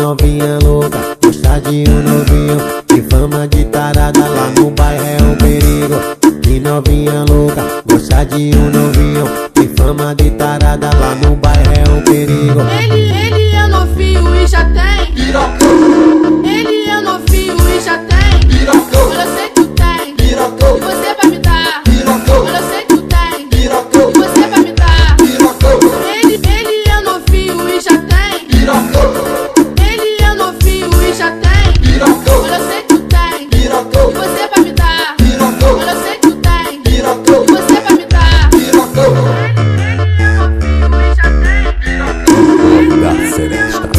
novinha louca, gosta de um novinho. Que fama de tarada lá no bairro é um perigo. Que novinha louca, gosta de um novinho. Que fama de tarada lá no bairro é um perigo. Ele é novinho e já tem pirocão. Ele é novinho e já tem Pirocão. Eu sei que tu tem Pirocão. E você vai me dar Pirocão. Eu sei que tu tem Pirocão. E você vai me dar Pirocão. Ele é novinho e já tem Pirocão. Ele é novinho e já tem Pirocão. Eu sei que tu tem Pirocão. E você vai me dar Pirocão. Eu sei que tu tem Pirocão. E você vai me dar Pirocão. Ele é novinho e já tem Da Seresta.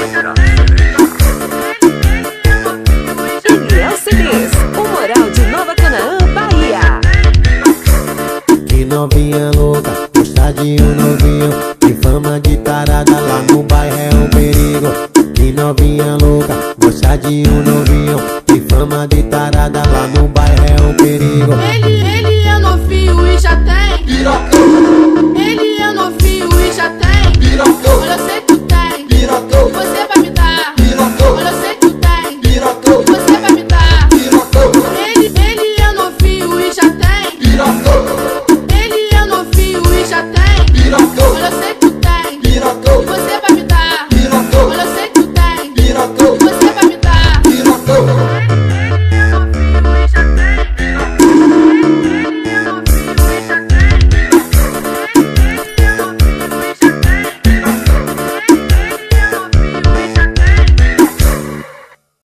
Eliel CDs, o Moral de Nova Canaã, Bahia. Que novinha louca, gosta de um novinho. Que fama de tarada lá no bairro é um perigo. Que novinha louca, gosta de um novinho. Que fama de tarada lá no bairro é um perigo. Ele é novinho e já tem Pirocão. Ele é novinho e já tem Pirocão. Eu sei que tu tem Pirocão. E você vai me dar